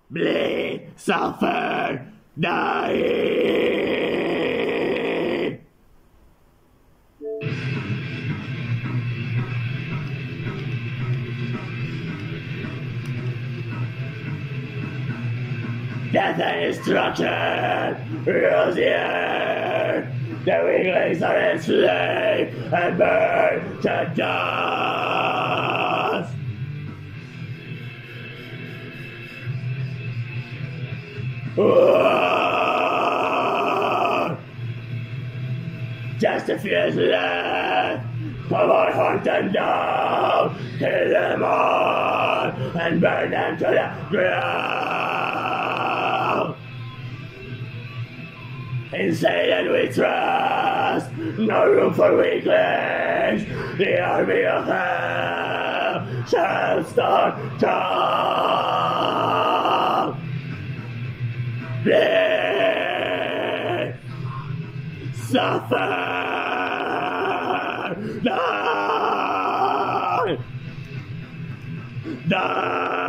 bleed, suffer, die. Death and destruction rules the earth. The weaklings are enslaved and burned to dust. Just a few is left. Come on, hunt them down, kill them all, and burn them to the ground. In Satan we trust, no room for weaklings. The army of hell shall stand tall. Bleed, suffer, die, die.